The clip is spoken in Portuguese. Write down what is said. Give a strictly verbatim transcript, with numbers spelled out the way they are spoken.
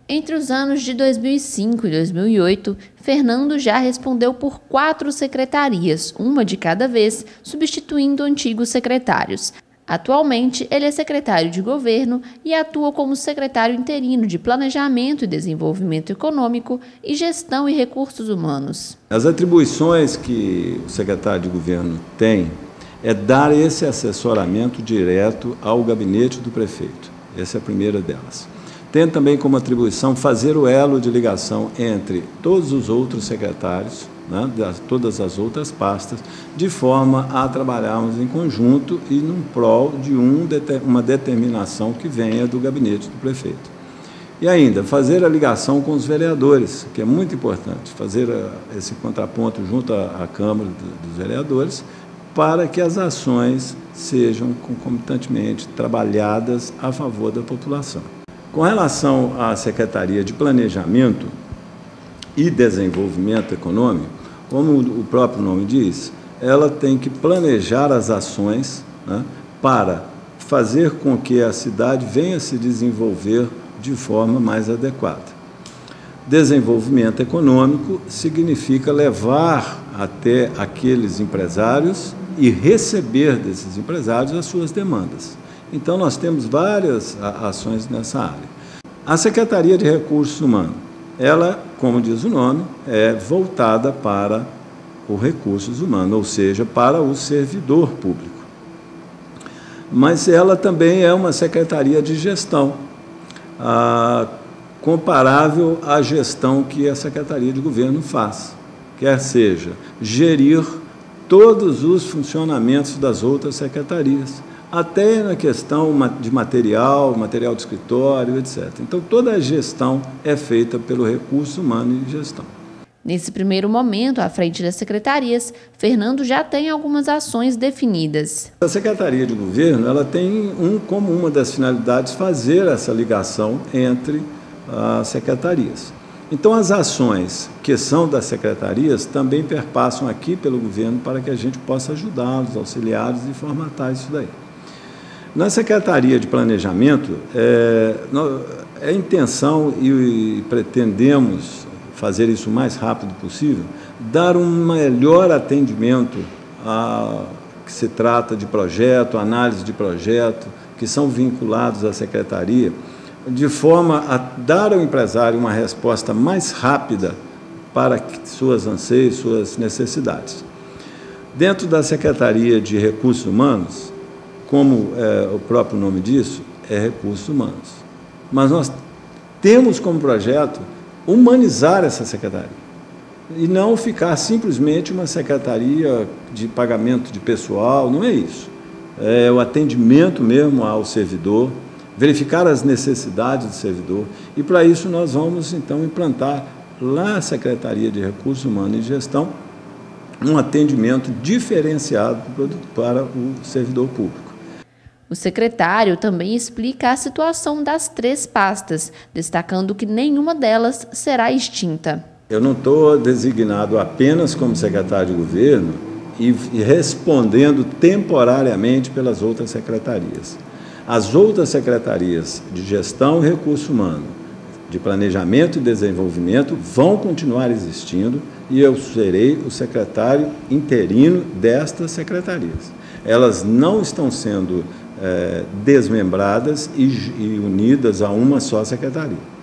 Entre os anos de dois mil e cinco e dois mil e oito, Fernando já respondeu por quatro secretarias, uma de cada vez, substituindo antigos secretários. Atualmente, ele é secretário de governo e atua como secretário interino de Planejamento e Desenvolvimento Econômico e Gestão e Recursos Humanos. As atribuições que o secretário de governo tem é dar esse assessoramento direto ao gabinete do prefeito. Essa é a primeira delas. Tem também como atribuição fazer o elo de ligação entre todos os outros secretários, né, das, todas as outras pastas, de forma a trabalharmos em conjunto e num prol de um, uma determinação que venha do gabinete do prefeito. E ainda, fazer a ligação com os vereadores, que é muito importante, fazer a, esse contraponto junto à, à Câmara do, dos Vereadores, para que as ações sejam concomitantemente trabalhadas a favor da população. Com relação à Secretaria de Planejamento e Desenvolvimento Econômico, como o próprio nome diz, ela tem que planejar as ações, né, para fazer com que a cidade venha se desenvolver de forma mais adequada. Desenvolvimento econômico significa levar até aqueles empresários e receber desses empresários as suas demandas. Então, nós temos várias ações nessa área. A Secretaria de Recursos Humanos, ela, como diz o nome, é voltada para os recursos humanos, ou seja, para o servidor público. Mas ela também é uma secretaria de gestão, ah, comparável à gestão que a Secretaria de Governo faz, quer seja gerir todos os funcionamentos das outras secretarias, até na questão de material, material de escritório, etcétera. Então, toda a gestão é feita pelo Recurso Humano e Gestão. Nesse primeiro momento, à frente das secretarias, Fernando já tem algumas ações definidas. A Secretaria de Governo, ela tem um, como uma das finalidades fazer essa ligação entre as secretarias. Então, as ações que são das secretarias também perpassam aqui pelo governo para que a gente possa ajudá-los, auxiliá-los e formatar isso daí. Na Secretaria de Planejamento, é, é a intenção e, e pretendemos fazer isso o mais rápido possível, dar um melhor atendimento a que se trata de projeto, análise de projeto, que são vinculados à Secretaria, de forma a dar ao empresário uma resposta mais rápida para suas anseios, suas necessidades. Dentro da Secretaria de Recursos Humanos, como é, o próprio nome disso, é Recursos Humanos. Mas nós temos como projeto humanizar essa secretaria e não ficar simplesmente uma secretaria de pagamento de pessoal, não é isso. É o atendimento mesmo ao servidor, verificar as necessidades do servidor, e para isso nós vamos então implantar lá na Secretaria de Recursos Humanos e Gestão um atendimento diferenciado para o servidor público. O secretário também explica a situação das três pastas, destacando que nenhuma delas será extinta. Eu não estou designado apenas como secretário de governo e respondendo temporariamente pelas outras secretarias. As outras secretarias de Gestão e Recursos Humanos, de Planejamento e Desenvolvimento vão continuar existindo e eu serei o secretário interino destas secretarias. Elas não estão sendo é, desmembradas e, e unidas a uma só secretaria.